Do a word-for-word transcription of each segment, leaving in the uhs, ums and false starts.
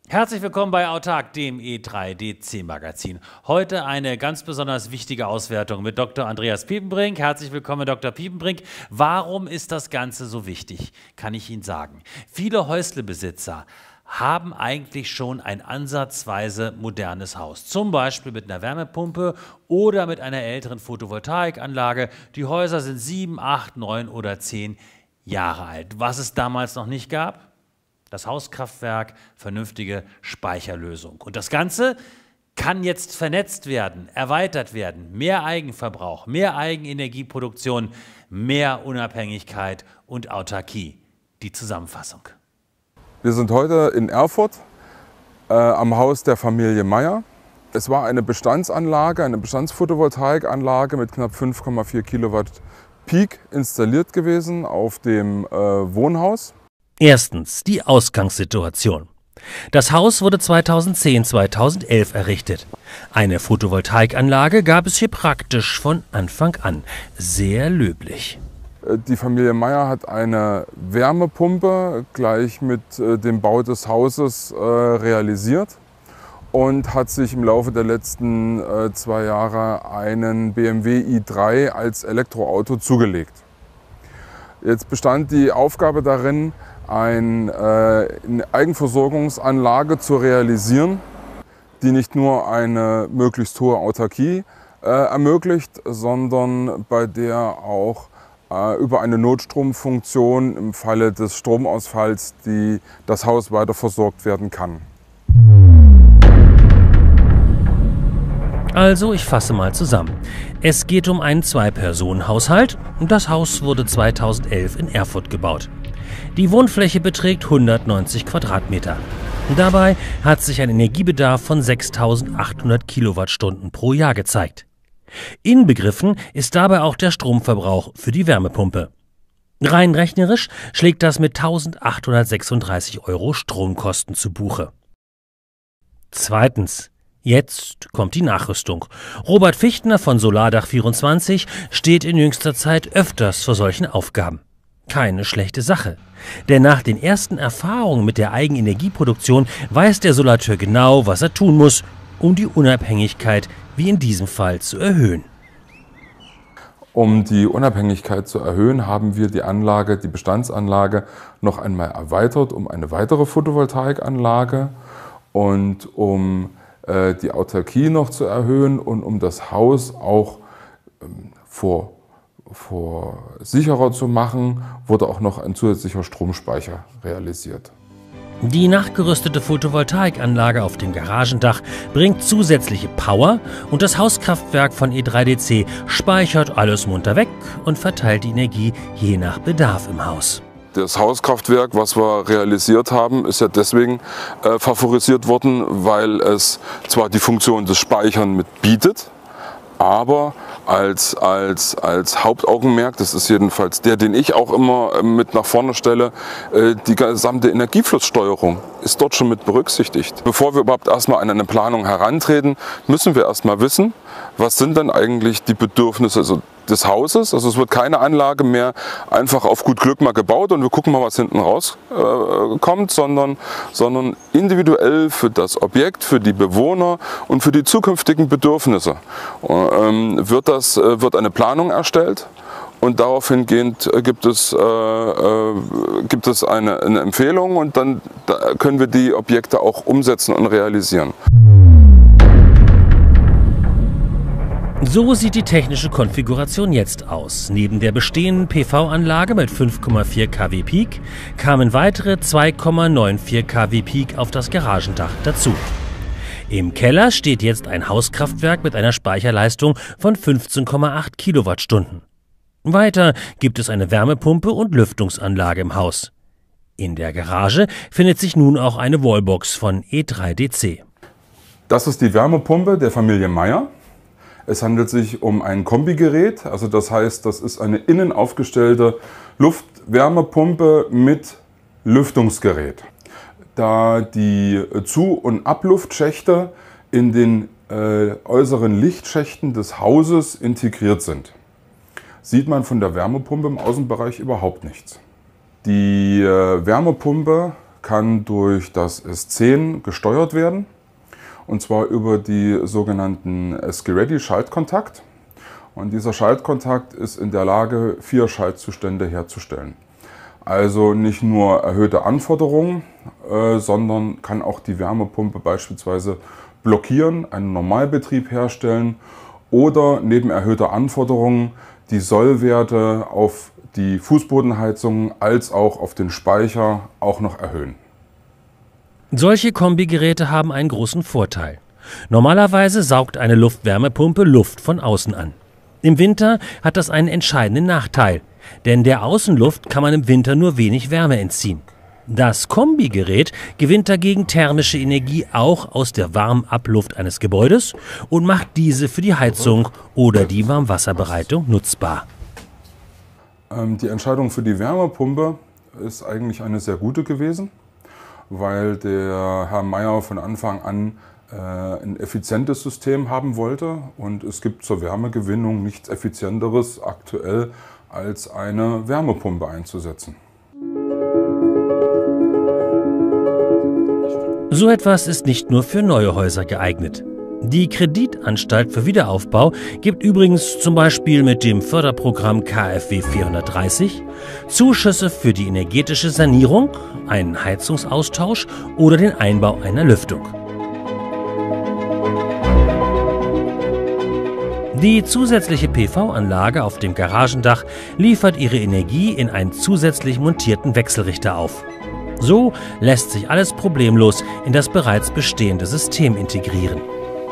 Herzlich willkommen bei Autark, dem E drei D C-Magazin. Heute eine ganz besonders wichtige Auswertung mit Doktor Andreas Piepenbrink. Herzlich willkommen, Doktor Piepenbrink. Warum ist das Ganze so wichtig? Kann ich Ihnen sagen. Viele Häuslebesitzer haben eigentlich schon ein ansatzweise modernes Haus. Zum Beispiel mit einer Wärmepumpe oder mit einer älteren Photovoltaikanlage. Die Häuser sind sieben, acht, neun oder zehn Jahre alt. Was es damals noch nicht gab? Das Hauskraftwerk, vernünftige Speicherlösung. Und das Ganze kann jetzt vernetzt werden, erweitert werden. Mehr Eigenverbrauch, mehr Eigenenergieproduktion, mehr Unabhängigkeit und Autarkie. Die Zusammenfassung. Wir sind heute in Erfurt äh, am Haus der Familie Meyer. Es war eine Bestandsanlage, eine Bestandsphotovoltaikanlage mit knapp fünf Komma vier Kilowatt Peak installiert gewesen auf dem äh, Wohnhaus. Erstens die Ausgangssituation. Das Haus wurde zweitausendzehn, zweitausendelf errichtet. Eine Photovoltaikanlage gab es hier praktisch von Anfang an. Sehr löblich. Die Familie Meyer hat eine Wärmepumpe gleich mit dem Bau des Hauses realisiert und hat sich im Laufe der letzten zwei Jahre einen B M W i drei als Elektroauto zugelegt. Jetzt bestand die Aufgabe darin, Ein, äh, eine Eigenversorgungsanlage zu realisieren, die nicht nur eine möglichst hohe Autarkie äh, ermöglicht, sondern bei der auch äh, über eine Notstromfunktion im Falle des Stromausfalls die, das Haus weiter versorgt werden kann. Also, ich fasse mal zusammen. Es geht um einen Zwei-Personen-Haushalt und das Haus wurde zweitausendelf in Erfurt gebaut. Die Wohnfläche beträgt hundertneunzig Quadratmeter. Dabei hat sich ein Energiebedarf von sechstausendachthundert Kilowattstunden pro Jahr gezeigt. Inbegriffen ist dabei auch der Stromverbrauch für die Wärmepumpe. Rein rechnerisch schlägt das mit eintausendachthundertsechsunddreißig Euro Stromkosten zu Buche. Zweitens. Jetzt kommt die Nachrüstung. Robert Fichtner von Solardach vierundzwanzig steht in jüngster Zeit öfters vor solchen Aufgaben. Keine schlechte Sache. Denn nach den ersten Erfahrungen mit der Eigenenergieproduktion weiß der Solateur genau, was er tun muss, um die Unabhängigkeit, wie in diesem Fall, zu erhöhen. Um die Unabhängigkeit zu erhöhen, haben wir die Anlage, die Bestandsanlage noch einmal erweitert um eine weitere Photovoltaikanlage und um äh, die Autarkie noch zu erhöhen und um das Haus auch ähm, vor vor sicherer zu machen, wurde auch noch ein zusätzlicher Stromspeicher realisiert. Die nachgerüstete Photovoltaikanlage auf dem Garagendach bringt zusätzliche Power und das Hauskraftwerk von E drei D C speichert alles munter weg und verteilt die Energie je nach Bedarf im Haus. Das Hauskraftwerk, was wir realisiert haben, ist ja deswegen äh, favorisiert worden, weil es zwar die Funktion des Speichern mit bietet, aber als, als, als Hauptaugenmerk, das ist jedenfalls der, den ich auch immer mit nach vorne stelle, die gesamte Energieflusssteuerung ist dort schon mit berücksichtigt. Bevor wir überhaupt erstmal an eine Planung herantreten, müssen wir erstmal wissen, was sind denn eigentlich die Bedürfnisse also des Hauses. Also es wird keine Anlage mehr einfach auf gut Glück mal gebaut und wir gucken mal, was hinten rauskommt, äh, sondern, sondern individuell für das Objekt, für die Bewohner und für die zukünftigen Bedürfnisse ähm, wird, das, äh, wird eine Planung erstellt. Und daraufhin gehend gibt es, äh, äh, gibt es eine, eine Empfehlung und dann da können wir die Objekte auch umsetzen und realisieren. So sieht die technische Konfiguration jetzt aus. Neben der bestehenden P V-Anlage mit fünf Komma vier Kilowatt Peak kamen weitere zwei Komma vierundneunzig Kilowatt Peak auf das Garagendach dazu. Im Keller steht jetzt ein Hauskraftwerk mit einer Speicherleistung von fünfzehn Komma acht Kilowattstunden. Weiter gibt es eine Wärmepumpe und Lüftungsanlage im Haus. In der Garage findet sich nun auch eine Wallbox von E drei D C. Das ist die Wärmepumpe der Familie Meyer. Es handelt sich um ein Kombigerät, also das heißt, das ist eine innen aufgestellte Luftwärmepumpe mit Lüftungsgerät. Da die Zu- und Abluftschächte in den äh, äußeren Lichtschächten des Hauses integriert sind, sieht man von der Wärmepumpe im Außenbereich überhaupt nichts. Die äh, Wärmepumpe kann durch das S zehn gesteuert werden, und zwar über die sogenannten S G Ready Schaltkontakt. Und dieser Schaltkontakt ist in der Lage, vier Schaltzustände herzustellen. Also nicht nur erhöhte Anforderungen, äh, sondern kann auch die Wärmepumpe beispielsweise blockieren, einen Normalbetrieb herstellen oder neben erhöhter Anforderungen die Sollwerte auf die Fußbodenheizung als auch auf den Speicher auch noch erhöhen. Solche Kombigeräte haben einen großen Vorteil. Normalerweise saugt eine Luftwärmepumpe Luft von außen an. Im Winter hat das einen entscheidenden Nachteil, denn der Außenluft kann man im Winter nur wenig Wärme entziehen. Das Kombigerät gewinnt dagegen thermische Energie auch aus der Warmabluft eines Gebäudes und macht diese für die Heizung oder die Warmwasserbereitung nutzbar. Die Entscheidung für die Wärmepumpe ist eigentlich eine sehr gute gewesen, weil der Herr Meyer von Anfang an ein effizientes System haben wollte, und es gibt zur Wärmegewinnung nichts Effizienteres aktuell als eine Wärmepumpe einzusetzen. So etwas ist nicht nur für neue Häuser geeignet. Die Kreditanstalt für Wiederaufbau gibt übrigens zum Beispiel mit dem Förderprogramm K f W vierhundertdreißig Zuschüsse für die energetische Sanierung, einen Heizungsaustausch oder den Einbau einer Lüftung. Die zusätzliche P V-Anlage auf dem Garagendach liefert ihre Energie in einen zusätzlich montierten Wechselrichter auf. So lässt sich alles problemlos in das bereits bestehende System integrieren.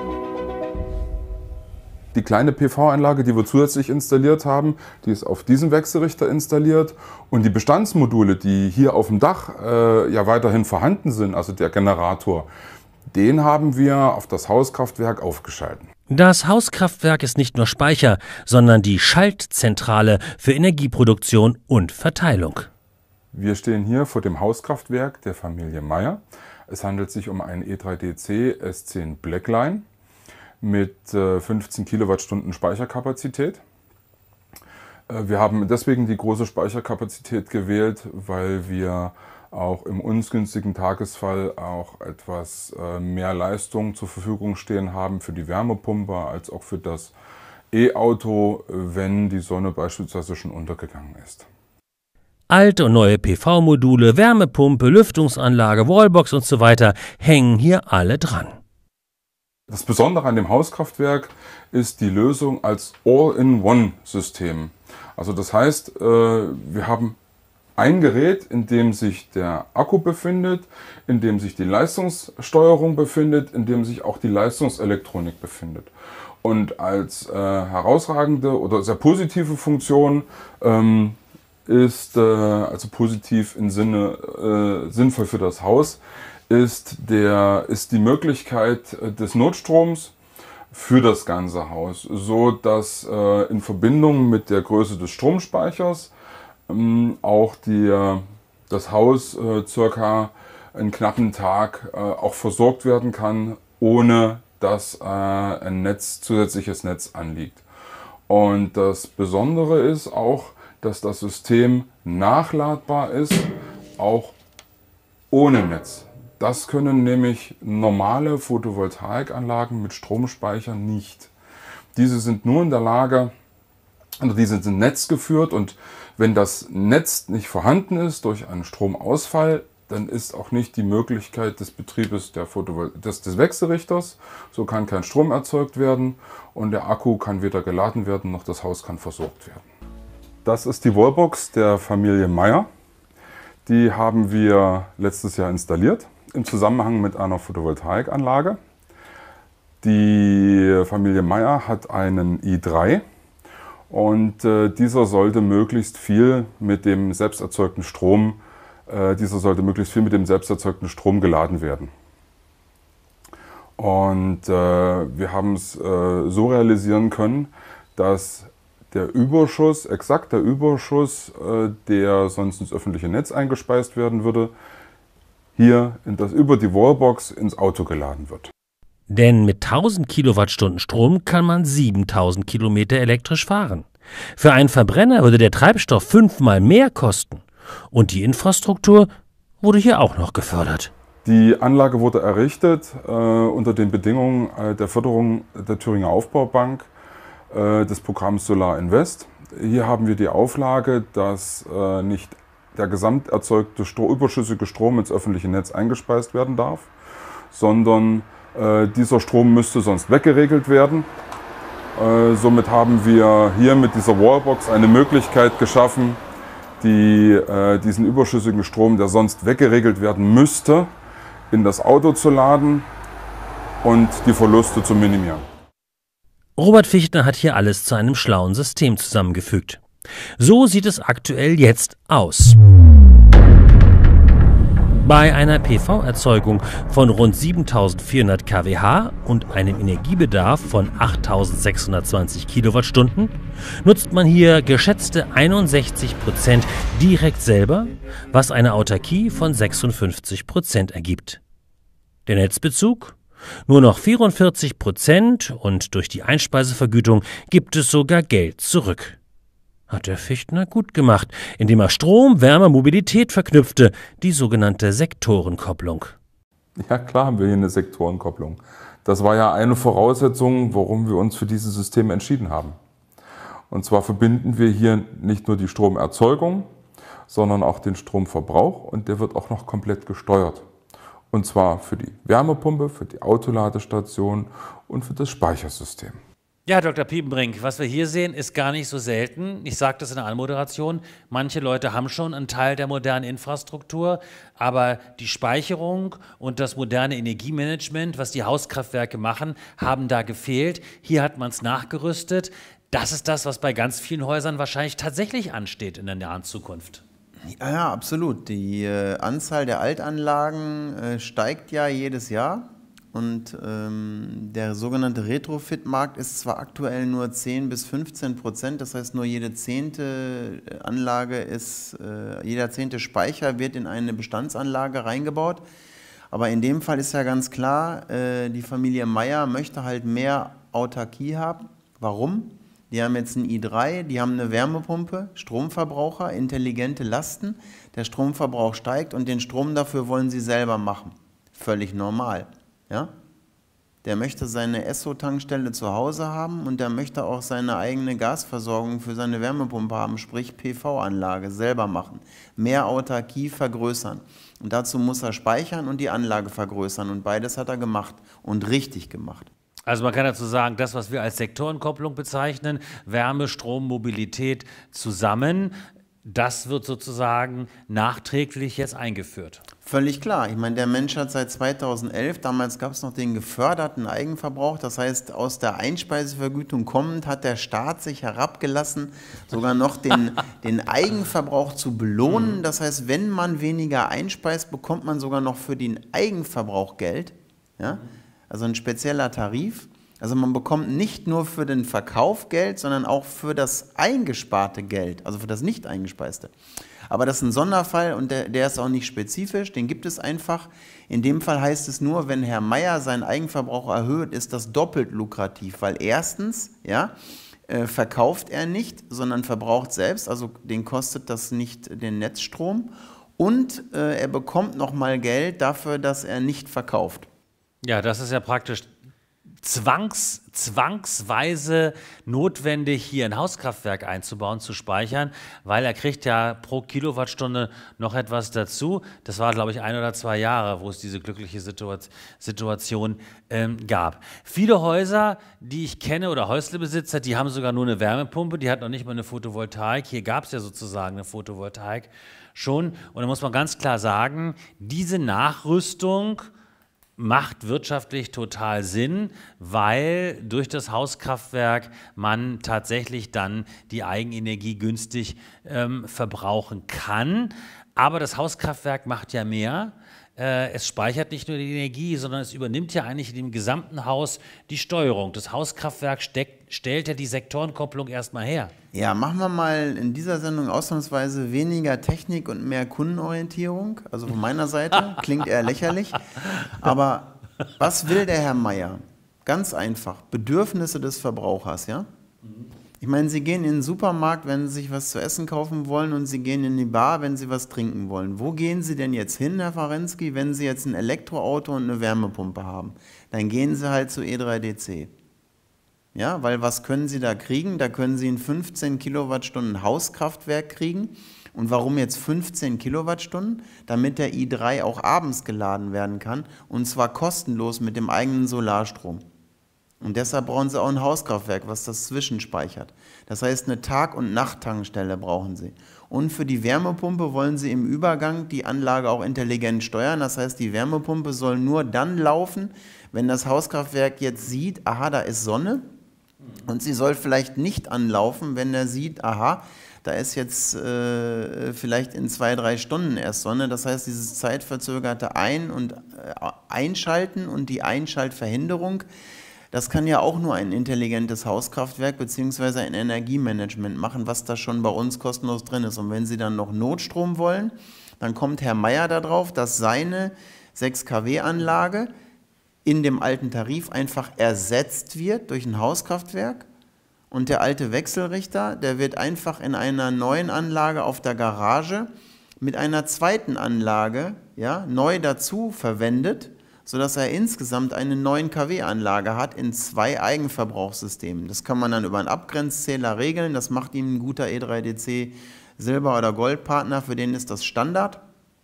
Die kleine P V-Anlage, die wir zusätzlich installiert haben, die ist auf diesem Wechselrichter installiert, und die Bestandsmodule, die hier auf dem Dach äh, ja weiterhin vorhanden sind, also der Generator, den haben wir auf das Hauskraftwerk aufgeschalten. Das Hauskraftwerk ist nicht nur Speicher, sondern die Schaltzentrale für Energieproduktion und Verteilung. Wir stehen hier vor dem Hauskraftwerk der Familie Meyer. Es handelt sich um einen E drei D C S zehn Blackline mit fünfzehn Kilowattstunden Speicherkapazität. Wir haben deswegen die große Speicherkapazität gewählt, weil wir auch im uns günstigen Tagesfall auch etwas mehr Leistung zur Verfügung stehen haben für die Wärmepumpe als auch für das E-Auto, wenn die Sonne beispielsweise schon untergegangen ist. Alte und neue P V-Module, Wärmepumpe, Lüftungsanlage, Wallbox und so weiter hängen hier alle dran. Das Besondere an dem Hauskraftwerk ist die Lösung als All-in-One-System. Also das heißt, wir haben ein Gerät, in dem sich der Akku befindet, in dem sich die Leistungssteuerung befindet, in dem sich auch die Leistungselektronik befindet. Und als äh, herausragende oder sehr positive Funktion ähm, ist, äh, also positiv im Sinne äh, sinnvoll für das Haus, ist, der, ist die Möglichkeit des Notstroms für das ganze Haus, so dass äh, in Verbindung mit der Größe des Stromspeichers auch die, das Haus äh, circa einen knappen Tag äh, auch versorgt werden kann, ohne dass äh, ein Netz, zusätzliches Netz anliegt. Und das Besondere ist auch, dass das System nachladbar ist, auch ohne Netz. Das können nämlich normale Photovoltaikanlagen mit Stromspeichern nicht. Diese sind nur in der Lage, also diese sind netzgeführt, und wenn das Netz nicht vorhanden ist durch einen Stromausfall, dann ist auch nicht die Möglichkeit des Betriebes der Photovol- des, des Wechselrichters. So kann kein Strom erzeugt werden und der Akku kann weder geladen werden, noch das Haus kann versorgt werden. Das ist die Wallbox der Familie Meyer. Die haben wir letztes Jahr installiert im Zusammenhang mit einer Photovoltaikanlage. Die Familie Meyer hat einen i drei. Und äh, dieser sollte möglichst viel mit dem selbst erzeugten Strom, äh, dieser sollte möglichst viel mit dem selbst erzeugten Strom geladen werden. Und äh, wir haben es äh, so realisieren können, dass der Überschuss, exakt der Überschuss, äh, der sonst ins öffentliche Netz eingespeist werden würde, hier in das, über die Wallbox ins Auto geladen wird. Denn mit tausend Kilowattstunden Strom kann man siebentausend Kilometer elektrisch fahren. Für einen Verbrenner würde der Treibstoff fünfmal mehr kosten. Und die Infrastruktur wurde hier auch noch gefördert. Die Anlage wurde errichtet äh, unter den Bedingungen äh, der Förderung der Thüringer Aufbaubank äh, des Programms Solar Invest. Hier haben wir die Auflage, dass äh, nicht der gesamt erzeugte Stro- überschüssige Strom ins öffentliche Netz eingespeist werden darf, sondern äh, dieser Strom müsste sonst weggeregelt werden. Äh, somit haben wir hier mit dieser Wallbox eine Möglichkeit geschaffen, die, äh, diesen überschüssigen Strom, der sonst weggeregelt werden müsste, in das Auto zu laden und die Verluste zu minimieren. Robert Fichtner hat hier alles zu einem schlauen System zusammengefügt. So sieht es aktuell jetzt aus. Bei einer P V-Erzeugung von rund siebentausendvierhundert Kilowatt und einem Energiebedarf von achttausendsechshundertzwanzig Kilowattstunden nutzt man hier geschätzte einundsechzig Prozent direkt selber, was eine Autarkie von sechsundfünfzig Prozent ergibt. Der Netzbezug? Nur noch vierundvierzig Prozent und durch die Einspeisevergütung gibt es sogar Geld zurück. Hat der Fichtner gut gemacht, indem er Strom, Wärme, Mobilität verknüpfte, die sogenannte Sektorenkopplung. Ja, klar haben wir hier eine Sektorenkopplung. Das war ja eine Voraussetzung, warum wir uns für dieses System entschieden haben. Und zwar verbinden wir hier nicht nur die Stromerzeugung, sondern auch den Stromverbrauch und der wird auch noch komplett gesteuert. Und zwar für die Wärmepumpe, für die Autoladestation und für das Speichersystem. Ja, Doktor Piepenbrink, was wir hier sehen, ist gar nicht so selten. Ich sagte es in der Anmoderation, manche Leute haben schon einen Teil der modernen Infrastruktur, aber die Speicherung und das moderne Energiemanagement, was die Hauskraftwerke machen, haben da gefehlt. Hier hat man es nachgerüstet. Das ist das, was bei ganz vielen Häusern wahrscheinlich tatsächlich ansteht in der nahen Zukunft. Ja, ja, absolut. Die äh, Anzahl der Altanlagen äh, steigt ja jedes Jahr. Und ähm, der sogenannte Retrofit-Markt ist zwar aktuell nur zehn bis fünfzehn Prozent, das heißt nur jede zehnte Anlage ist, äh, jeder zehnte Speicher wird in eine Bestandsanlage reingebaut. Aber in dem Fall ist ja ganz klar, äh, die Familie Meyer möchte halt mehr Autarkie haben. Warum? Die haben jetzt ein i drei, die haben eine Wärmepumpe, Stromverbraucher, intelligente Lasten. Der Stromverbrauch steigt und den Strom dafür wollen sie selber machen. Völlig normal. Ja? Der möchte seine Esso-Tankstelle zu Hause haben und der möchte auch seine eigene Gasversorgung für seine Wärmepumpe haben, sprich P V-Anlage selber machen. Mehr Autarkie vergrößern. Und dazu muss er speichern und die Anlage vergrößern. Und beides hat er gemacht und richtig gemacht. Also man kann dazu sagen, das, was wir als Sektorenkopplung bezeichnen, Wärme, Strom, Mobilität zusammen, das wird sozusagen nachträglich jetzt eingeführt. Völlig klar. Ich meine, der Mensch hat seit zweitausendelf, damals gab es noch den geförderten Eigenverbrauch, das heißt, aus der Einspeisevergütung kommend hat der Staat sich herabgelassen, sogar noch den, den Eigenverbrauch zu belohnen. Das heißt, wenn man weniger einspeist, bekommt man sogar noch für den Eigenverbrauch Geld. Ja? Also ein spezieller Tarif. Also man bekommt nicht nur für den Verkauf Geld, sondern auch für das eingesparte Geld, also für das nicht eingespeiste. Aber das ist ein Sonderfall und der, der ist auch nicht spezifisch, den gibt es einfach. In dem Fall heißt es nur, wenn Herr Meyer seinen Eigenverbrauch erhöht, ist das doppelt lukrativ, weil erstens, ja, äh, verkauft er nicht, sondern verbraucht selbst, also den kostet das nicht den Netzstrom und äh, er bekommt nochmal Geld dafür, dass er nicht verkauft. Ja, das ist ja praktisch Zwangs, zwangsweise notwendig, hier ein Hauskraftwerk einzubauen, zu speichern, weil er kriegt ja pro Kilowattstunde noch etwas dazu. Das war, glaube ich, ein oder zwei Jahre, wo es diese glückliche Situa- Situation ähm, gab. Viele Häuser, die ich kenne, oder Häuslebesitzer, die haben sogar nur eine Wärmepumpe, die hat noch nicht mal eine Photovoltaik. Hier gab es ja sozusagen eine Photovoltaik schon. Und da muss man ganz klar sagen, diese Nachrüstung macht wirtschaftlich total Sinn, weil durch das Hauskraftwerk man tatsächlich dann die Eigenenergie günstig ähm, verbrauchen kann. Aber das Hauskraftwerk macht ja mehr. Äh, es speichert nicht nur die Energie, sondern es übernimmt ja eigentlich in dem gesamten Haus die Steuerung. Das Hauskraftwerk steckt, stellt ja die Sektorenkopplung erstmal her. Ja, machen wir mal in dieser Sendung ausnahmsweise weniger Technik und mehr Kundenorientierung. Also von meiner Seite klingt eher lächerlich. Aber was will der Herr Meyer? Ganz einfach, Bedürfnisse des Verbrauchers, ja? Ich meine, Sie gehen in den Supermarkt, wenn Sie sich was zu essen kaufen wollen, und Sie gehen in die Bar, wenn Sie was trinken wollen. Wo gehen Sie denn jetzt hin, Herr Farenski, wenn Sie jetzt ein Elektroauto und eine Wärmepumpe haben? Dann gehen Sie halt zu E drei D C. Ja, weil was können Sie da kriegen? Da können Sie ein fünfzehn Kilowattstunden Hauskraftwerk kriegen. Und warum jetzt fünfzehn Kilowattstunden? Damit der i drei auch abends geladen werden kann, und zwar kostenlos mit dem eigenen Solarstrom. Und deshalb brauchen Sie auch ein Hauskraftwerk, was das zwischenspeichert. Das heißt, eine Tag- und Nachttankstelle brauchen Sie. Und für die Wärmepumpe wollen Sie im Übergang die Anlage auch intelligent steuern. Das heißt, die Wärmepumpe soll nur dann laufen, wenn das Hauskraftwerk jetzt sieht, aha, da ist Sonne. Und sie soll vielleicht nicht anlaufen, wenn er sieht, aha, da ist jetzt äh, vielleicht in zwei, drei Stunden erst Sonne. Das heißt, dieses zeitverzögerte Ein- und äh, Einschalten und die Einschaltverhinderung, das kann ja auch nur ein intelligentes Hauskraftwerk bzw. ein Energiemanagement machen, was da schon bei uns kostenlos drin ist. Und wenn Sie dann noch Notstrom wollen, dann kommt Herr Meier darauf, dass seine sechs Kilowatt Anlage in dem alten Tarif einfach ersetzt wird durch ein Hauskraftwerk, und der alte Wechselrichter, der wird einfach in einer neuen Anlage auf der Garage mit einer zweiten Anlage, ja, neu dazu verwendet, sodass er insgesamt eine neun Kilowatt Anlage hat in zwei Eigenverbrauchssystemen. Das kann man dann über einen Abgrenzzähler regeln, das macht ihm ein guter E drei D C Silber- oder Goldpartner, für den ist das Standard.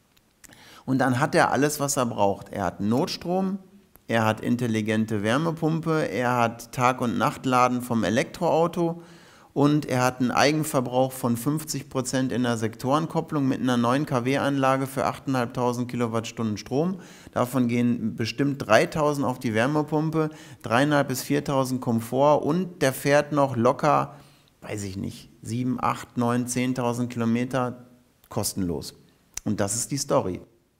Und dann hat er alles, was er braucht. Er hat Notstrom, er hat intelligente Wärmepumpe, er hat Tag- und Nachtladen vom Elektroauto und er hat einen Eigenverbrauch von fünfzig Prozent in der Sektorenkopplung mit einer neun Kilowatt Anlage für achttausendfünfhundert Kilowattstunden Strom. Davon gehen bestimmt dreitausend auf die Wärmepumpe, dreitausend bis viertausend Komfort, und der fährt noch locker, weiß ich nicht, sieben, acht, neun, zehntausend Kilometer kostenlos. Und das ist die Story.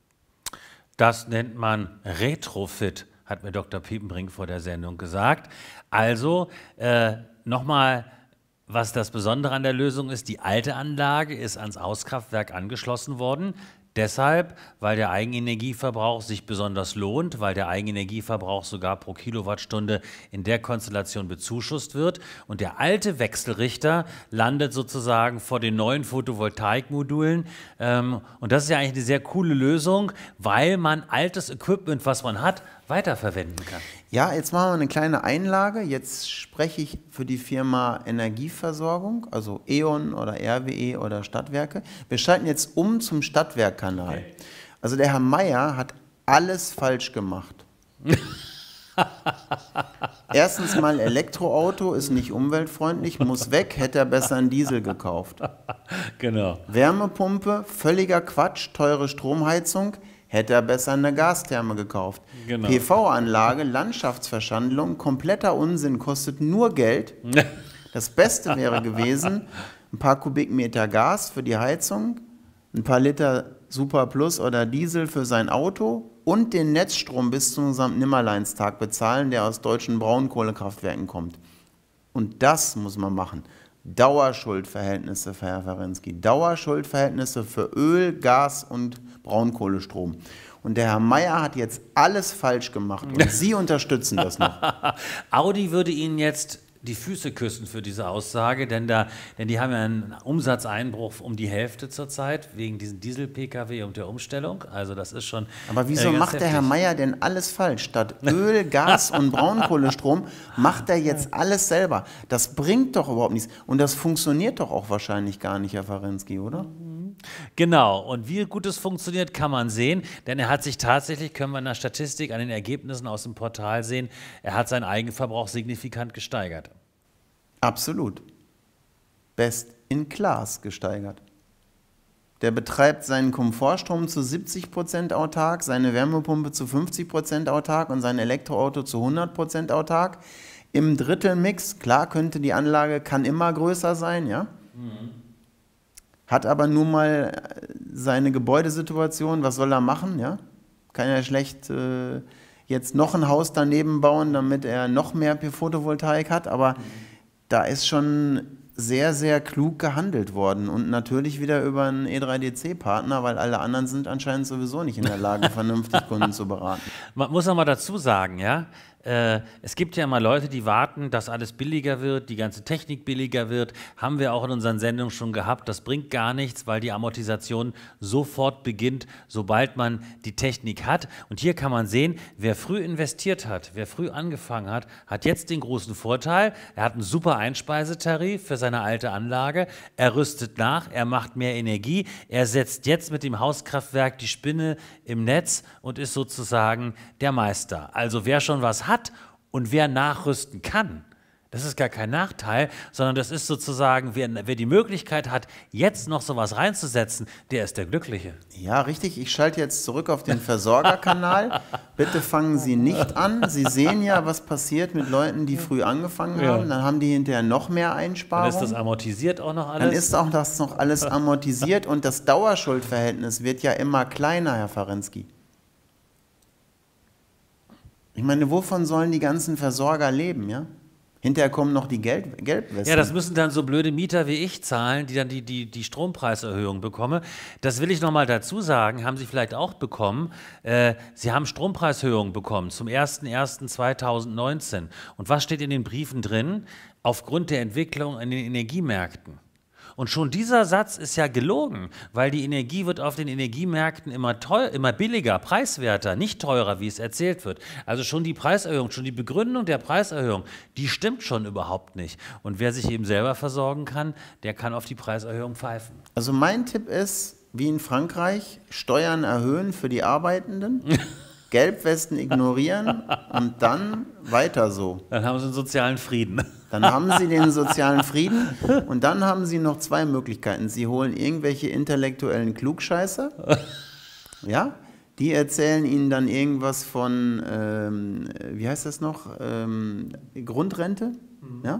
Das nennt man Retrofit, hat mir Doktor Piepenbrink vor der Sendung gesagt. Also äh, nochmal, was das Besondere an der Lösung ist: Die alte Anlage ist ans Hauskraftwerk angeschlossen worden. Deshalb, weil der Eigenenergieverbrauch sich besonders lohnt, weil der Eigenenergieverbrauch sogar pro Kilowattstunde in der Konstellation bezuschusst wird. Und der alte Wechselrichter landet sozusagen vor den neuen Photovoltaikmodulen. Ähm, und das ist ja eigentlich eine sehr coole Lösung, weil man altes Equipment, was man hat, weiterverwenden kann. Ja, jetzt machen wir eine kleine Einlage. Jetzt spreche ich für die Firma Energieversorgung, also E.ON oder R W E oder Stadtwerke. Wir schalten jetzt um zum Stadtwerkkanal. Okay. Also der Herr Meier hat alles falsch gemacht. Erstens mal, Elektroauto ist nicht umweltfreundlich, muss weg, hätte er besser einen Diesel gekauft. Genau. Wärmepumpe, völliger Quatsch, teure Stromheizung, hätte er besser eine Gastherme gekauft. Genau. P V-Anlage, Landschaftsverschandlung, kompletter Unsinn, kostet nur Geld. Das Beste wäre gewesen, ein paar Kubikmeter Gas für die Heizung, ein paar Liter Super Plus oder Diesel für sein Auto und den Netzstrom bis zum Sankt-Nimmerleinstag bezahlen, der aus deutschen Braunkohlekraftwerken kommt. Und das muss man machen. Dauerschuldverhältnisse für Herr Farenski. Dauerschuldverhältnisse für Öl, Gas und Braunkohlestrom. Und der Herr Meier hat jetzt alles falsch gemacht und Sie unterstützen das noch. Audi würde Ihnen jetzt die Füße küssen für diese Aussage, denn, da, denn die haben ja einen Umsatzeinbruch um die Hälfte zurzeit wegen diesen Diesel-P K W und der Umstellung. Also das ist schon. Aber wieso äh, macht heftig. der Herr Meier denn alles falsch? Statt Öl, Gas und Braunkohlestrom macht er jetzt alles selber. Das bringt doch überhaupt nichts. Und das funktioniert doch auch wahrscheinlich gar nicht, Herr Farenski, oder? Genau, und wie gut es funktioniert, kann man sehen, denn er hat sich tatsächlich, können wir in der Statistik an den Ergebnissen aus dem Portal sehen, er hat seinen Eigenverbrauch signifikant gesteigert. Absolut. Best in class gesteigert. Der betreibt seinen Komfortstrom zu siebzig Prozent autark, seine Wärmepumpe zu fünfzig Prozent autark und sein Elektroauto zu hundert Prozent autark. Im Drittelmix, klar könnte die Anlage, kann immer größer sein, ja. Mhm. Hat aber nun mal seine Gebäudesituation, was soll er machen, ja? Kann er schlecht äh, jetzt noch ein Haus daneben bauen, damit er noch mehr Photovoltaik hat, aber mhm. da ist schon sehr, sehr klug gehandelt worden und natürlich wieder über einen E drei D C-Partner, weil alle anderen sind anscheinend sowieso nicht in der Lage, vernünftig Kunden zu beraten. Man muss noch mal dazu sagen, ja, Äh, es gibt ja immer Leute, die warten, dass alles billiger wird, die ganze Technik billiger wird. Haben wir auch in unseren Sendungen schon gehabt. Das bringt gar nichts, weil die Amortisation sofort beginnt, sobald man die Technik hat. Und hier kann man sehen, wer früh investiert hat, wer früh angefangen hat, hat jetzt den großen Vorteil. Er hat einen super Einspeisetarif für seine alte Anlage. Er rüstet nach, er macht mehr Energie. Er setzt jetzt mit dem Hauskraftwerk die Spinne im Netz und ist sozusagen der Meister. Also wer schon was hat, Hat und wer nachrüsten kann, das ist gar kein Nachteil, sondern das ist sozusagen, wer, wer die Möglichkeit hat, jetzt noch sowas reinzusetzen, der ist der Glückliche. Ja, richtig. Ich schalte jetzt zurück auf den Versorgerkanal. Bitte fangen Sie nicht an. Sie sehen ja, was passiert mit Leuten, die früh angefangen haben. Ja. Dann haben die hinterher noch mehr Einsparungen. Dann ist das amortisiert auch noch alles? Dann ist auch das noch alles amortisiert und das Dauerschuldverhältnis wird ja immer kleiner, Herr Farenski. Ich meine, wovon sollen die ganzen Versorger leben, ja? Hinterher kommen noch die Gelb Gelbwesten. Ja, das müssen dann so blöde Mieter wie ich zahlen, die dann die, die, die Strompreiserhöhung bekommen. Das will ich noch mal dazu sagen, haben Sie vielleicht auch bekommen. Äh, Sie haben Strompreishöhungen bekommen zum ersten ersten zweitausendneunzehn. Und was steht in den Briefen drin? Aufgrund der Entwicklung an den Energiemärkten. Und schon dieser Satz ist ja gelogen, weil die Energie wird auf den Energiemärkten immer, teuer, immer billiger, preiswerter, nicht teurer, wie es erzählt wird. Also schon die Preiserhöhung, schon die Begründung der Preiserhöhung, die stimmt schon überhaupt nicht. Und wer sich eben selber versorgen kann, der kann auf die Preiserhöhung pfeifen. Also mein Tipp ist, wie in Frankreich, Steuern erhöhen für die Arbeitenden, Gelbwesten ignorieren und dann weiter so. Dann haben sie einen sozialen Frieden. Dann haben Sie den sozialen Frieden und dann haben Sie noch zwei Möglichkeiten. Sie holen irgendwelche intellektuellen Klugscheißer, ja, die erzählen Ihnen dann irgendwas von, ähm, wie heißt das noch, ähm, Grundrente, mhm. ja?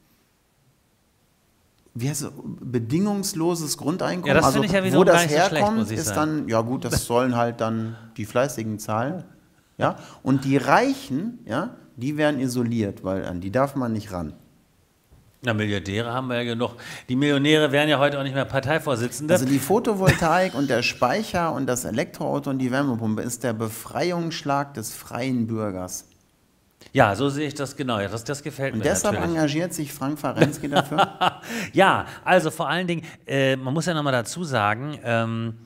Wie heißt es? Bedingungsloses Grundeinkommen. Ja, das also, finde ich ja wo das so herkommt, schlecht, ist sagen. dann, ja gut, das sollen halt dann die Fleißigen zahlen. Ja? Und die Reichen, ja, die werden isoliert, weil an die darf man nicht ran. Na, Milliardäre haben wir ja genug. Die Millionäre wären ja heute auch nicht mehr Parteivorsitzende. Also die Photovoltaik und der Speicher und das Elektroauto und die Wärmepumpe ist der Befreiungsschlag des freien Bürgers. Ja, so sehe ich das genau. Ja, das, das gefällt und mir deshalb natürlich. engagiert sich Frank Farenski dafür? Ja, also vor allen Dingen, äh, man muss ja nochmal dazu sagen, ähm,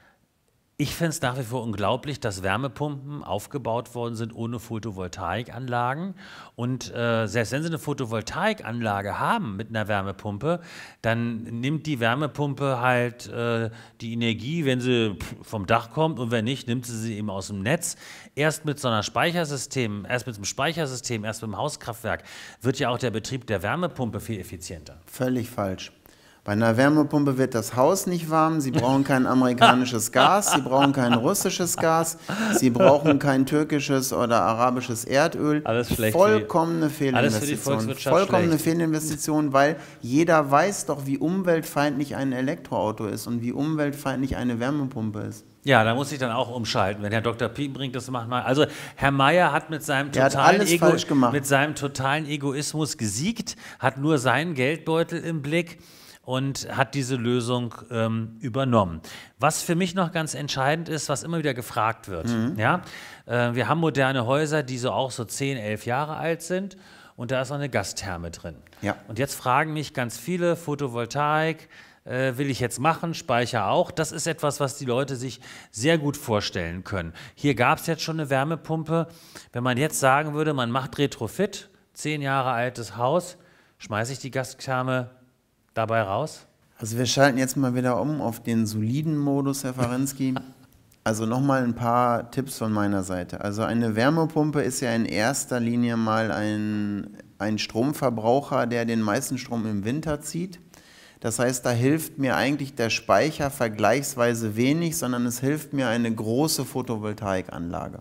ich finde es nach wie vor unglaublich, dass Wärmepumpen aufgebaut worden sind ohne Photovoltaikanlagen. Und äh, selbst wenn Sie eine Photovoltaikanlage haben mit einer Wärmepumpe, dann nimmt die Wärmepumpe halt äh, die Energie, wenn sie vom Dach kommt, und wenn nicht, nimmt sie sie eben aus dem Netz. Erst mit so einer Speichersystem, erst mit dem Speichersystem, erst mit dem Hauskraftwerk wird ja auch der Betrieb der Wärmepumpe viel effizienter. Völlig falsch. Bei einer Wärmepumpe wird das Haus nicht warm, Sie brauchen kein amerikanisches Gas, Sie brauchen kein russisches Gas, Sie brauchen kein türkisches oder arabisches Erdöl. Alles schlecht. Vollkommene Fehlinvestition. Alles für die Volkswirtschaft Vollkommene schlecht. Fehlinvestition, weil jeder weiß doch, wie umweltfeindlich ein Elektroauto ist und wie umweltfeindlich eine Wärmepumpe ist. Ja, da muss ich dann auch umschalten, wenn Herr Doktor Piepenbrink das macht. Mal. Also Herr Mayer hat mit seinem Der hat totalen alles Ego, falsch gemacht. mit seinem totalen Egoismus gesiegt, hat nur seinen Geldbeutel im Blick und hat diese Lösung ähm, übernommen. Was für mich noch ganz entscheidend ist, was immer wieder gefragt wird. Mhm. Ja? Äh, wir haben moderne Häuser, die so auch so zehn, elf Jahre alt sind, und da ist auch eine Gastherme drin. Ja. Und jetzt fragen mich ganz viele, Photovoltaik, äh, will ich jetzt machen, Speicher auch. Das ist etwas, was die Leute sich sehr gut vorstellen können. Hier gab es jetzt schon eine Wärmepumpe. Wenn man jetzt sagen würde, man macht Retrofit, zehn Jahre altes Haus, schmeiße ich die Gastherme dabei raus? Also wir schalten jetzt mal wieder um auf den soliden Modus, Herr Farenski. Also nochmal ein paar Tipps von meiner Seite. Also eine Wärmepumpe ist ja in erster Linie mal ein, ein Stromverbraucher, der den meisten Strom im Winter zieht. Das heißt, da hilft mir eigentlich der Speicher vergleichsweise wenig, sondern es hilft mir eine große Photovoltaikanlage.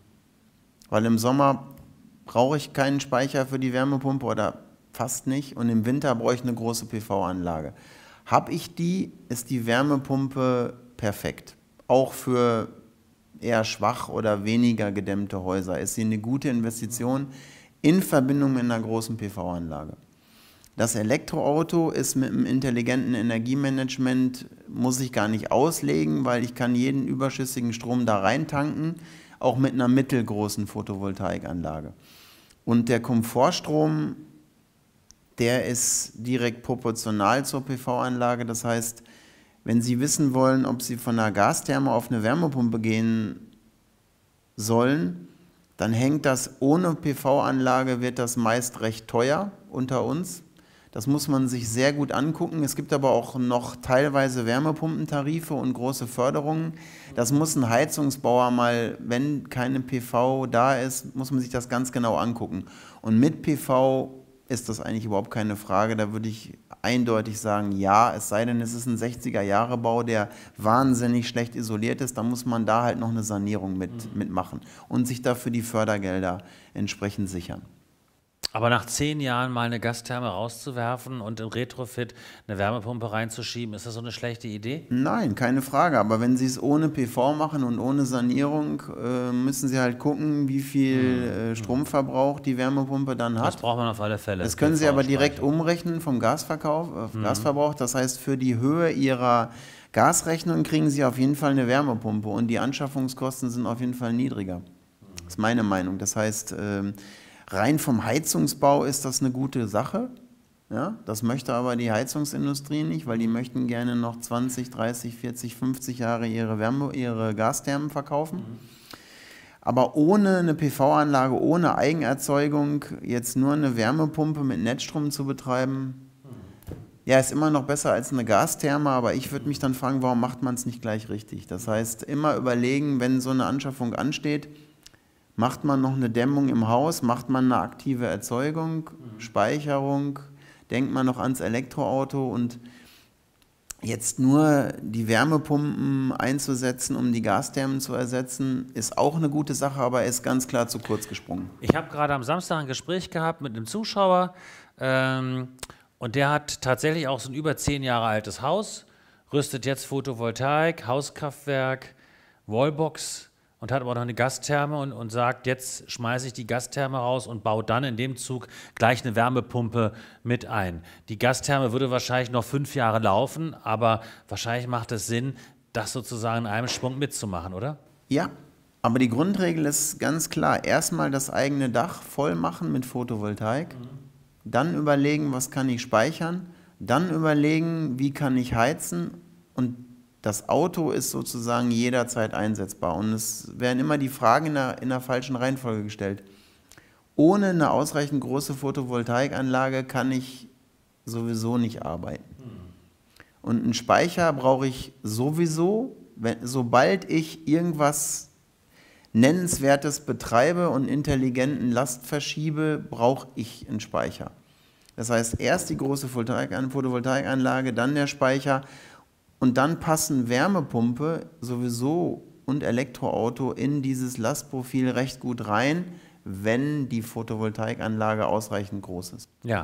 Weil im Sommer brauche ich keinen Speicher für die Wärmepumpe oder fast nicht, und im Winter brauche ich eine große P V-Anlage. Habe ich die, ist die Wärmepumpe perfekt. Auch für eher schwach oder weniger gedämmte Häuser ist sie eine gute Investition in Verbindung mit einer großen P V-Anlage. Das Elektroauto ist mit einem intelligenten Energiemanagement, muss ich gar nicht auslegen, weil ich kann jeden überschüssigen Strom da reintanken, auch mit einer mittelgroßen Photovoltaikanlage. Und der Komfortstrom, der ist direkt proportional zur P V-Anlage. Das heißt, wenn Sie wissen wollen, ob Sie von einer Gastherme auf eine Wärmepumpe gehen sollen, dann hängt das ohne P V-Anlage, wird das meist recht teuer unter uns. Das muss man sich sehr gut angucken. Es gibt aber auch noch teilweise Wärmepumpentarife und große Förderungen. Das muss ein Heizungsbauer mal, wenn keine P V da ist, muss man sich das ganz genau angucken. Und mit P V ist das eigentlich überhaupt keine Frage. Da würde ich eindeutig sagen, ja, es sei denn, es ist ein sechziger-Jahre-Bau, der wahnsinnig schlecht isoliert ist, dann muss man da halt noch eine Sanierung mit, mitmachen und sich dafür die Fördergelder entsprechend sichern. Aber nach zehn Jahren mal eine Gastherme rauszuwerfen und im Retrofit eine Wärmepumpe reinzuschieben, ist das so eine schlechte Idee? Nein, keine Frage. Aber wenn Sie es ohne P V machen und ohne Sanierung, äh, müssen Sie halt gucken, wie viel äh, Stromverbrauch die Wärmepumpe dann hat. Das braucht man auf alle Fälle. Das können Sie aber direkt umrechnen vom Gasverkauf, äh, mhm. Gasverbrauch. Das heißt, für die Höhe Ihrer Gasrechnung kriegen Sie auf jeden Fall eine Wärmepumpe und die Anschaffungskosten sind auf jeden Fall niedriger. Das ist meine Meinung. Das heißt, äh, rein vom Heizungsbau ist das eine gute Sache. Ja, das möchte aber die Heizungsindustrie nicht, weil die möchten gerne noch zwanzig, dreißig, vierzig, fünfzig Jahre ihre, Wärme, ihre Gasthermen verkaufen. Aber ohne eine P V-Anlage, ohne Eigenerzeugung, jetzt nur eine Wärmepumpe mit Netzstrom zu betreiben, ja, ist immer noch besser als eine Gastherme, aber ich würde mich dann fragen, warum macht man es nicht gleich richtig? Das heißt, immer überlegen, wenn so eine Anschaffung ansteht, macht man noch eine Dämmung im Haus, macht man eine aktive Erzeugung, mhm. Speicherung, denkt man noch ans Elektroauto und jetzt nur die Wärmepumpen einzusetzen, um die Gasthermen zu ersetzen, ist auch eine gute Sache, aber ist ganz klar zu kurz gesprungen. Ich habe gerade am Samstag ein Gespräch gehabt mit einem Zuschauer ähm, und der hat tatsächlich auch so ein über zehn Jahre altes Haus, rüstet jetzt Photovoltaik, Hauskraftwerk, Wallbox, und hat aber noch eine Gastherme und, und sagt, jetzt schmeiße ich die Gastherme raus und baue dann in dem Zug gleich eine Wärmepumpe mit ein. Die Gastherme würde wahrscheinlich noch fünf Jahre laufen, aber wahrscheinlich macht es Sinn, das sozusagen in einem Schwung mitzumachen, oder? Ja, aber die Grundregel ist ganz klar. Erstmal das eigene Dach voll machen mit Photovoltaik, mhm. dann überlegen, was kann ich speichern, dann überlegen, wie kann ich heizen und das Auto ist sozusagen jederzeit einsetzbar und es werden immer die Fragen in der, in der falschen Reihenfolge gestellt. Ohne eine ausreichend große Photovoltaikanlage kann ich sowieso nicht arbeiten. Und einen Speicher brauche ich sowieso, wenn, sobald ich irgendwas Nennenswertes betreibe und intelligenten Last verschiebe, brauche ich einen Speicher. Das heißt, erst die große Photovoltaikanlage, dann der Speicher. Und dann passen Wärmepumpe sowieso und Elektroauto in dieses Lastprofil recht gut rein, wenn die Photovoltaikanlage ausreichend groß ist. Ja,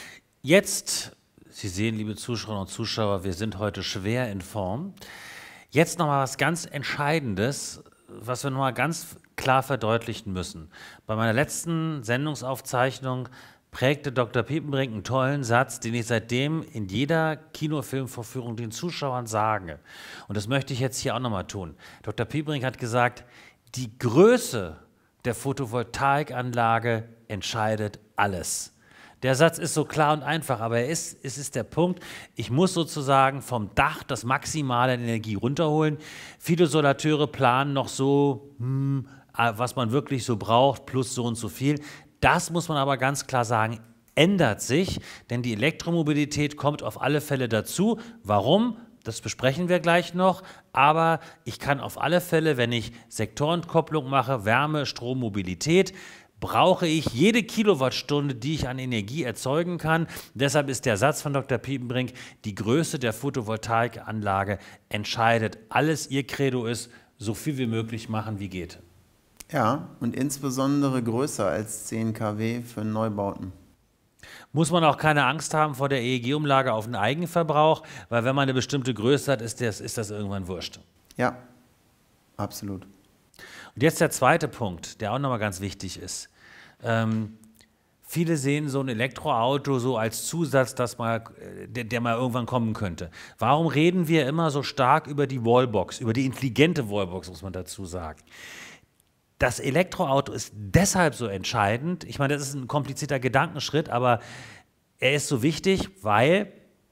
jetzt, Sie sehen, liebe Zuschauerinnen und Zuschauer, wir sind heute schwer in Form. Jetzt nochmal was ganz Entscheidendes, was wir nochmal ganz klar verdeutlichen müssen. Bei meiner letzten Sendungsaufzeichnung prägte Doktor Piepenbrink einen tollen Satz, den ich seitdem in jeder Kinofilmvorführung den Zuschauern sage. Und das möchte ich jetzt hier auch nochmal tun. Doktor Piepenbrink hat gesagt, die Größe der Photovoltaikanlage entscheidet alles. Der Satz ist so klar und einfach, aber er ist, es ist der Punkt, ich muss sozusagen vom Dach das Maximale an Energie runterholen. Viele Solateure planen noch so, hm, was man wirklich so braucht, plus so und so viel. Das muss man aber ganz klar sagen, ändert sich, denn die Elektromobilität kommt auf alle Fälle dazu. Warum? Das besprechen wir gleich noch, aber ich kann auf alle Fälle, wenn ich Sektorenkopplung mache, Wärme, Strom, Mobilität, brauche ich jede Kilowattstunde, die ich an Energie erzeugen kann. Deshalb ist der Satz von Doktor Piepenbrink, die Größe der Photovoltaikanlage entscheidet. Alles ihr Credo ist, so viel wie möglich machen, wie geht. Ja, und insbesondere größer als zehn Kilowatt für Neubauten. Muss man auch keine Angst haben vor der E E G-Umlage auf den Eigenverbrauch, weil wenn man eine bestimmte Größe hat, ist das, ist das irgendwann wurscht. Ja, absolut. Und jetzt der zweite Punkt, der auch nochmal ganz wichtig ist. Ähm, viele sehen so ein Elektroauto so als Zusatz, dass mal, der, der mal irgendwann kommen könnte. Warum reden wir immer so stark über die Wallbox, über die intelligente Wallbox, muss man dazu sagen? das Elektroauto ist deshalb so entscheidend. Ich meine, das ist ein komplizierter Gedankenschritt, aber er ist so wichtig, weil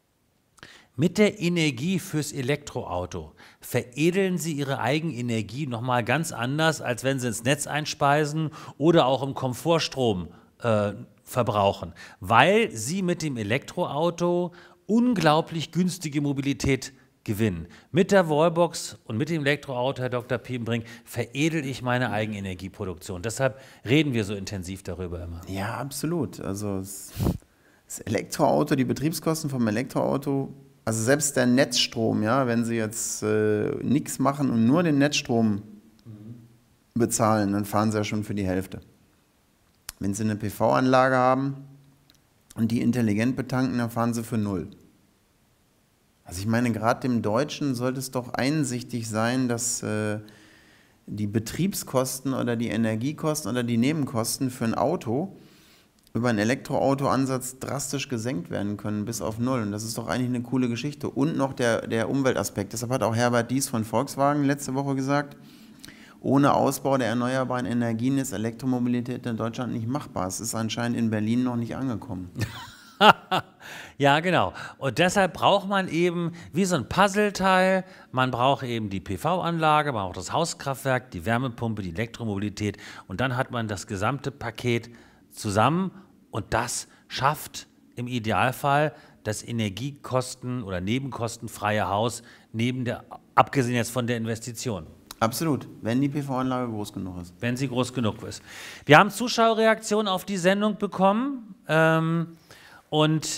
mit der Energie fürs Elektroauto veredeln Sie Ihre Eigenenergie nochmal ganz anders, als wenn Sie ins Netz einspeisen oder auch im Komfortstrom äh, verbrauchen, weil Sie mit dem Elektroauto unglaublich günstige Mobilität gewinnen. Mit der Wallbox und mit dem Elektroauto, Herr Doktor Piepenbrink, veredel ich meine Eigenenergieproduktion. Deshalb reden wir so intensiv darüber immer. Ja, absolut. Also das Elektroauto, die Betriebskosten vom Elektroauto, also selbst der Netzstrom, ja, wenn Sie jetzt äh, nichts machen und nur den Netzstrom bezahlen, dann fahren Sie ja schon für die Hälfte. Wenn Sie eine P V-Anlage haben und die intelligent betanken, dann fahren Sie für null. Also ich meine, gerade dem Deutschen sollte es doch einsichtig sein, dass äh, die Betriebskosten oder die Energiekosten oder die Nebenkosten für ein Auto über einen Elektroauto-Ansatz drastisch gesenkt werden können, bis auf null. Und das ist doch eigentlich eine coole Geschichte. Und noch der, der Umweltaspekt. Deshalb hat auch Herbert Dies von Volkswagen letzte Woche gesagt, ohne Ausbau der erneuerbaren Energien ist Elektromobilität in Deutschland nicht machbar. Es ist anscheinend in Berlin noch nicht angekommen. Ja, genau. Und deshalb braucht man eben wie so ein Puzzleteil, man braucht eben die P V-Anlage, man braucht das Hauskraftwerk, die Wärmepumpe, die Elektromobilität und dann hat man das gesamte Paket zusammen und das schafft im Idealfall das Energiekosten- oder nebenkostenfreie Haus, neben der, abgesehen jetzt von der Investition. Absolut, wenn die P V-Anlage groß genug ist. Wenn sie groß genug ist. Wir haben Zuschauerreaktionen auf die Sendung bekommen ähm, und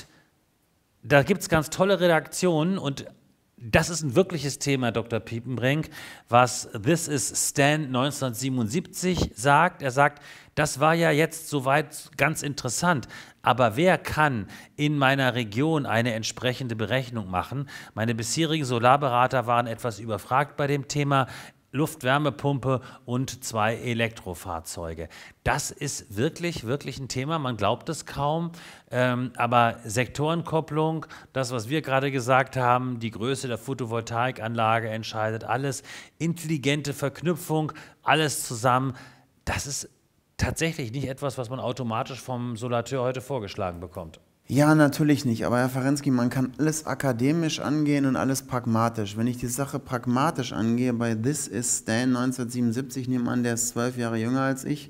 da gibt es ganz tolle Redaktionen und das ist ein wirkliches Thema, Doktor Piepenbrink, was This is Stan neunzehnhundertsiebenundsiebzig sagt. Er sagt, das war ja jetzt soweit ganz interessant, aber wer kann in meiner Region eine entsprechende Berechnung machen? Meine bisherigen Solarberater waren etwas überfragt bei dem Thema Luftwärmepumpe und zwei Elektrofahrzeuge. Das ist wirklich, wirklich ein Thema, man glaubt es kaum, ähm, aber Sektorenkopplung, das, was wir gerade gesagt haben, die Größe der Photovoltaikanlage entscheidet alles, intelligente Verknüpfung, alles zusammen, das ist tatsächlich nicht etwas, was man automatisch vom Solateur heute vorgeschlagen bekommt. Ja, natürlich nicht, aber Herr Ferencki, man kann alles akademisch angehen und alles pragmatisch. Wenn ich die Sache pragmatisch angehe, bei This is Stan neunzehnhundertsiebenundsiebzig, nehmen an, der ist zwölf Jahre jünger als ich,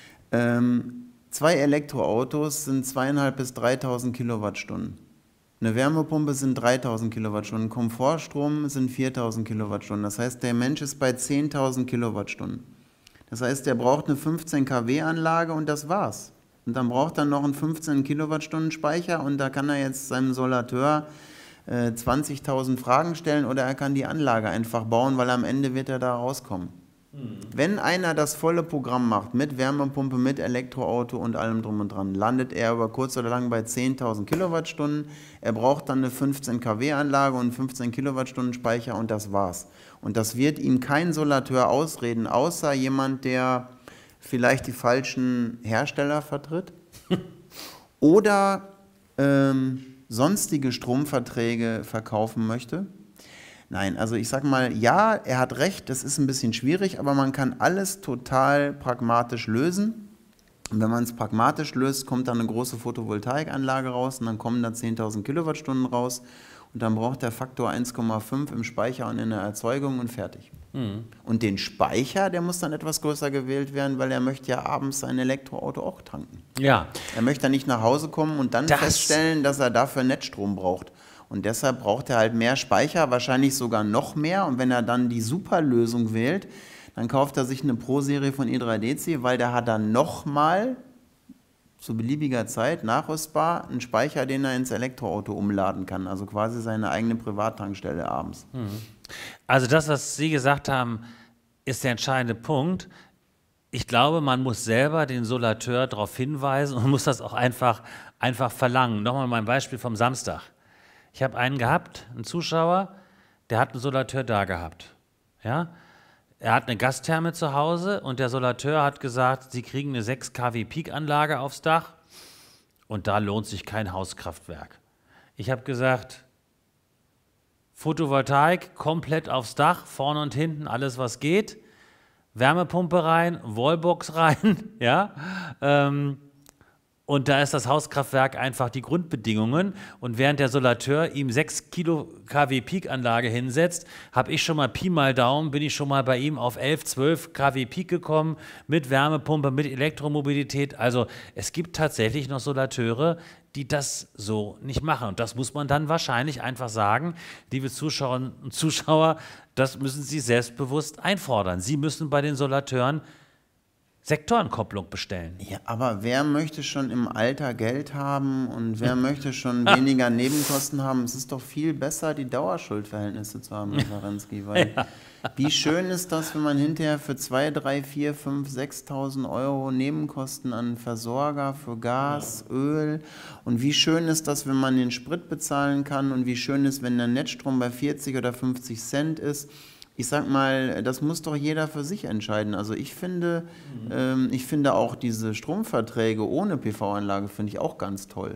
ähm, zwei Elektroautos sind zweitausendfünfhundert bis dreitausend Kilowattstunden. Eine Wärmepumpe sind dreitausend Kilowattstunden, Komfortstrom sind viertausend Kilowattstunden. Das heißt, der Mensch ist bei zehntausend Kilowattstunden. Das heißt, der braucht eine fünfzehn Kilowatt Anlage und das war's. Und dann braucht er noch einen fünfzehn Kilowattstunden Speicher und da kann er jetzt seinem Solateur äh, zwanzigtausend Fragen stellen oder er kann die Anlage einfach bauen, weil am Ende wird er da rauskommen. Mhm. Wenn einer das volle Programm macht, mit Wärmepumpe, mit Elektroauto und allem drum und dran, landet er über kurz oder lang bei zehntausend Kilowattstunden. Er braucht dann eine fünfzehn Kilowatt Anlage und einen fünfzehn Kilowattstunden Speicher und das war's. Und das wird ihm kein Solateur ausreden, außer jemand, der vielleicht die falschen Hersteller vertritt oder ähm, sonstige Stromverträge verkaufen möchte. Nein, also ich sage mal, ja, er hat recht, das ist ein bisschen schwierig, aber man kann alles total pragmatisch lösen. Und wenn man es pragmatisch löst, kommt dann eine große Photovoltaikanlage raus und dann kommen da zehntausend Kilowattstunden raus und dann braucht der Faktor eins Komma fünf im Speicher und in der Erzeugung und fertig. Mhm. Und den Speicher, der muss dann etwas größer gewählt werden, weil er möchte ja abends sein Elektroauto auch tanken. Ja. Er möchte dann nicht nach Hause kommen und dann das feststellen, dass er dafür Netzstrom braucht. Und deshalb braucht er halt mehr Speicher, wahrscheinlich sogar noch mehr. Und wenn er dann die Superlösung wählt, dann kauft er sich eine Pro-Serie von E drei D C, weil der hat dann nochmal zu beliebiger Zeit nachrüstbar einen Speicher, den er ins Elektroauto umladen kann. Also quasi seine eigene Privattankstelle abends. Also das, was Sie gesagt haben, ist der entscheidende Punkt. Ich glaube, man muss selber den Solateur darauf hinweisen und muss das auch einfach, einfach verlangen. Nochmal mein Beispiel vom Samstag. Ich habe einen gehabt, einen Zuschauer, der hat einen Solateur da gehabt. Ja? Er hat eine Gastherme zu Hause und der Solateur hat gesagt, Sie kriegen eine sechs Kilowatt Peak Anlage aufs Dach und da lohnt sich kein Hauskraftwerk. Ich habe gesagt, Photovoltaik komplett aufs Dach, vorne und hinten, alles was geht. Wärmepumpe rein, Wallbox rein, ja, ähm, und da ist das Hauskraftwerk einfach die Grundbedingungen. Und während der Solateur ihm sechs Kilowatt Peak-Anlage hinsetzt, habe ich schon mal Pi mal Daumen, bin ich schon mal bei ihm auf elf, zwölf Kilowatt Peak gekommen, mit Wärmepumpe, mit Elektromobilität. Also es gibt tatsächlich noch Solateure, die das so nicht machen. Und das muss man dann wahrscheinlich einfach sagen, liebe Zuschauerinnen und Zuschauer, das müssen Sie selbstbewusst einfordern. Sie müssen bei den Solateuren Sektorenkopplung bestellen. Ja, aber wer möchte schon im Alter Geld haben und wer möchte schon weniger Nebenkosten haben? Es ist doch viel besser, die Dauerschuldverhältnisse zu haben, Herr Zarensky, weil ja. Wie schön ist das, wenn man hinterher für zwei, drei, vier, fünf, sechstausend Euro Nebenkosten an Versorger für Gas, ja. Öl, und wie schön ist das, wenn man den Sprit bezahlen kann, und wie schön ist, wenn der Netzstrom bei vierzig oder fünfzig Cent ist. Ich sag mal, das muss doch jeder für sich entscheiden. Also ich finde, mhm. ähm, ich finde auch diese Stromverträge ohne P V-Anlage finde ich auch ganz toll.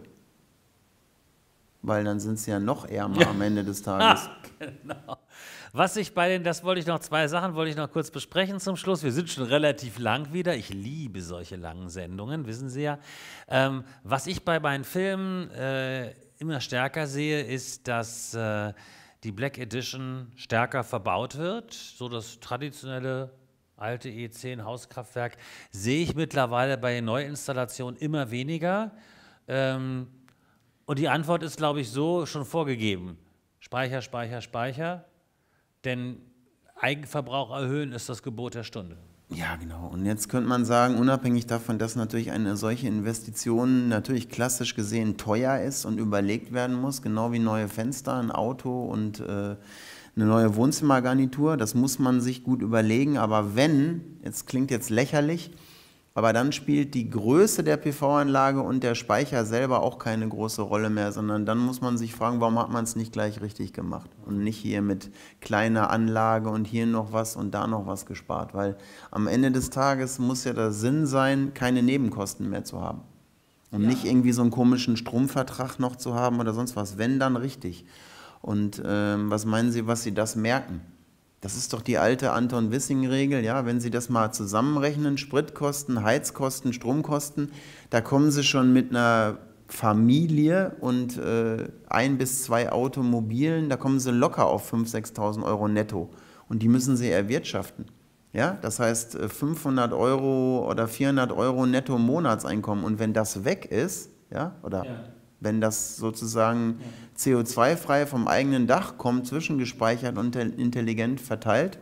Weil dann sind sie ja noch ärmer ja. am Ende des Tages. Genau. Was ich bei den, das wollte ich noch, zwei Sachen wollte ich noch kurz besprechen zum Schluss. Wir sind schon relativ lang wieder. Ich liebe solche langen Sendungen, wissen Sie ja. Ähm, was ich bei meinen Filmen äh, immer stärker sehe, ist, dass äh, die Black Edition stärker verbaut wird, so das traditionelle alte E zehn Hauskraftwerk sehe ich mittlerweile bei den Neuinstallationen immer weniger. Ähm, und die Antwort ist, glaube ich, so schon vorgegeben. Speicher, Speicher, Speicher, denn Eigenverbrauch erhöhen ist das Gebot der Stunde. Ja, genau. Und jetzt könnte man sagen, unabhängig davon, dass natürlich eine solche Investition natürlich klassisch gesehen teuer ist und überlegt werden muss, genau wie neue Fenster, ein Auto und äh, eine neue Wohnzimmergarnitur, das muss man sich gut überlegen. Aber wenn, jetzt klingt jetzt lächerlich, aber dann spielt die Größe der P V-Anlage und der Speicher selber auch keine große Rolle mehr, sondern dann muss man sich fragen, warum hat man es nicht gleich richtig gemacht und nicht hier mit kleiner Anlage und hier noch was und da noch was gespart, weil am Ende des Tages muss ja der Sinn sein, keine Nebenkosten mehr zu haben und ja. nicht irgendwie so einen komischen Stromvertrag noch zu haben oder sonst was, wenn dann richtig. Und ähm, was meinen Sie, was Sie das merken? Das ist doch die alte Anton-Wissing-Regel, ja, wenn Sie das mal zusammenrechnen, Spritkosten, Heizkosten, Stromkosten, da kommen Sie schon mit einer Familie und äh, ein bis zwei Automobilen, da kommen Sie locker auf fünftausend, sechstausend Euro netto und die müssen Sie erwirtschaften. Ja, das heißt fünfhundert Euro oder vierhundert Euro netto Monatseinkommen, und wenn das weg ist, ja, oder ja. wenn das sozusagen ja. C O zwei frei vom eigenen Dach kommt, zwischengespeichert und intelligent verteilt,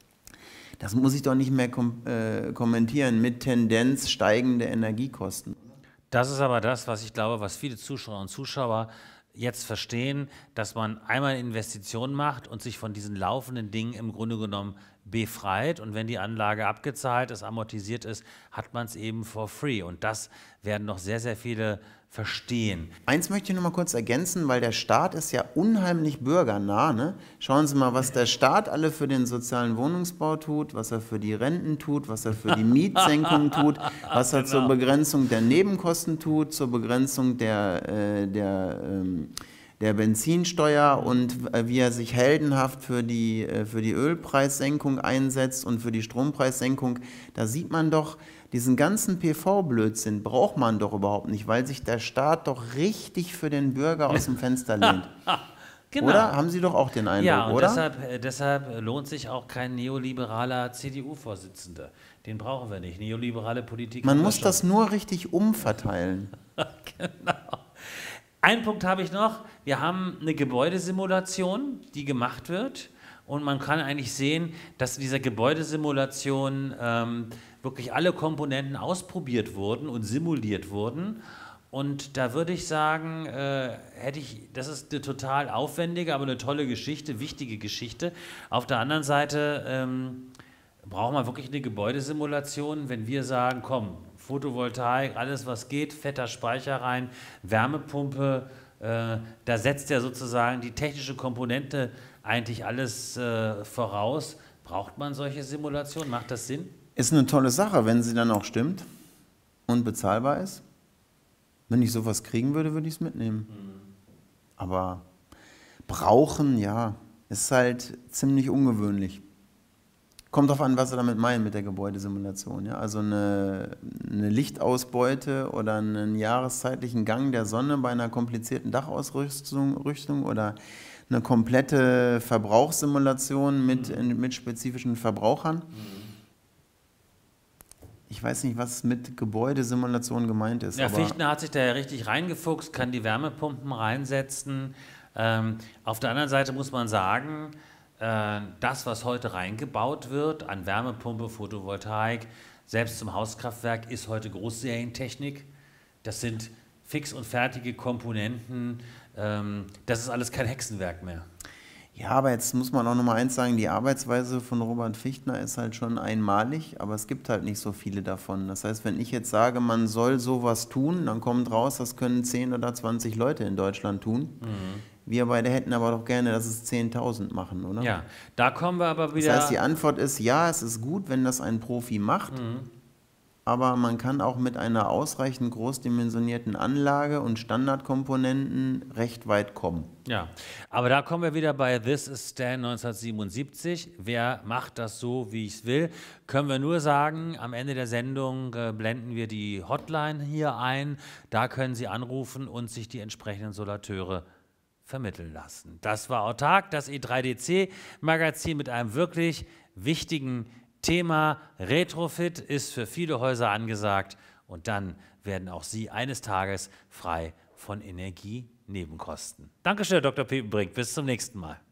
das muss ich doch nicht mehr kom äh, kommentieren mit Tendenz steigende Energiekosten. Das ist aber das, was ich glaube, was viele Zuschauer und Zuschauer jetzt verstehen, dass man einmal Investitionen macht und sich von diesen laufenden Dingen im Grunde genommen befreit, und wenn die Anlage abgezahlt ist, amortisiert ist, hat man es eben for free, und das werden noch sehr, sehr viele verstehen. Eins möchte ich noch mal kurz ergänzen, weil der Staat ist ja unheimlich bürgernah. Ne? Schauen Sie mal, was der Staat alle für den sozialen Wohnungsbau tut, was er für die Renten tut, was er für die Mietsenkung tut, was er genau. zur Begrenzung der Nebenkosten tut, zur Begrenzung der, äh, der, ähm, der Benzinsteuer, und äh, wie er sich heldenhaft für die, äh, für die Ölpreissenkung einsetzt und für die Strompreissenkung. Da sieht man doch, diesen ganzen P V-Blödsinn braucht man doch überhaupt nicht, weil sich der Staat doch richtig für den Bürger aus dem Fenster lehnt. Genau. Oder? Haben Sie doch auch den Eindruck, ja, und oder? Deshalb, äh, deshalb lohnt sich auch kein neoliberaler C D U-Vorsitzender. Den brauchen wir nicht. Neoliberale Politik. Man muss das nur richtig umverteilen. Genau. Einen Punkt habe ich noch. Wir haben eine Gebäudesimulation, die gemacht wird. Und man kann eigentlich sehen, dass in dieser Gebäudesimulation ähm, wirklich alle Komponenten ausprobiert wurden und simuliert wurden. Und da würde ich sagen, äh, hätte ich, das ist eine total aufwendige, aber eine tolle Geschichte, wichtige Geschichte. Auf der anderen Seite ähm, braucht man wirklich eine Gebäudesimulation, wenn wir sagen, komm, Photovoltaik, alles was geht, fetter Speicher rein, Wärmepumpe, äh, da setzt ja sozusagen die technische Komponente eigentlich alles äh, voraus. Braucht man solche Simulationen? Macht das Sinn? Ist eine tolle Sache, wenn sie dann auch stimmt und bezahlbar ist. Wenn ich sowas kriegen würde, würde ich es mitnehmen. Mhm. Aber brauchen, ja, ist halt ziemlich ungewöhnlich. Kommt darauf an, was Sie damit meinen mit der Gebäudesimulation. Ja? Also eine, eine Lichtausbeute oder einen jahreszeitlichen Gang der Sonne bei einer komplizierten Dachausrüstung Rüstung oder eine komplette Verbrauchssimulation mit, mhm. mit spezifischen Verbrauchern. Mhm. Ich weiß nicht, was mit Gebäudesimulation gemeint ist. Ja, Fichtner hat sich da ja richtig reingefuchst, kann die Wärmepumpen reinsetzen. Ähm, auf der anderen Seite muss man sagen, das, was heute reingebaut wird an Wärmepumpe, Photovoltaik, selbst zum Hauskraftwerk, ist heute Großserientechnik. Das sind fix und fertige Komponenten. Das ist alles kein Hexenwerk mehr. Ja, aber jetzt muss man auch noch mal eins sagen, die Arbeitsweise von Robert Fichtner ist halt schon einmalig, aber es gibt halt nicht so viele davon. Das heißt, wenn ich jetzt sage, man soll sowas tun, dann kommt raus, das können zehn oder zwanzig Leute in Deutschland tun. Mhm. Wir beide hätten aber doch gerne, dass es zehntausend machen, oder? Ja, da kommen wir aber wieder... Das heißt, die Antwort ist, ja, es ist gut, wenn das ein Profi macht, mhm. aber man kann auch mit einer ausreichend großdimensionierten Anlage und Standardkomponenten recht weit kommen. Ja, aber da kommen wir wieder bei This is Stan neunzehnhundertsiebenundsiebzig. Wer macht das so, wie ich es will? Können wir nur sagen, am Ende der Sendung äh, blenden wir die Hotline hier ein. Da können Sie anrufen und sich die entsprechenden Solateure vermitteln lassen. Das war Autark, das E drei D C-Magazin mit einem wirklich wichtigen Thema. Retrofit ist für viele Häuser angesagt und dann werden auch Sie eines Tages frei von Energienebenkosten. Dankeschön, Doktor Piepenbrink. Bis zum nächsten Mal.